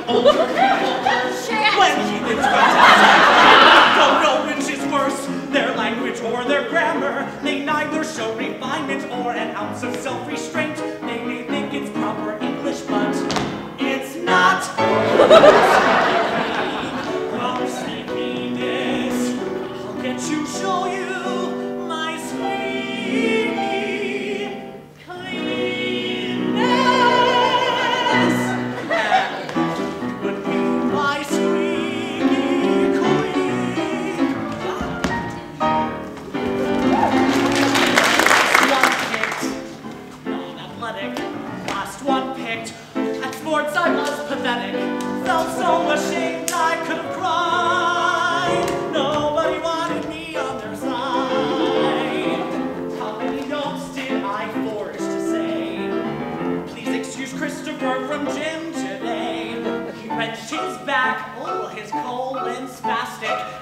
older people. When heathens don't know which is worse, their language or their grammar. They neither show refinement or an ounce of self-restraint. They may think it's proper English, but it's not. Proper sleepiness. I'll get you, show you my squeaky cleanness. But you, my squeaky queen. Last one picked, non-athletic. Last one picked. At sports I was pathetic. Felt so ashamed I could have cried. Nobody wanted me on their side. How many notes did I forge to say? Please excuse Christopher from gym today. He wrenched his back, oh, his colon spastic.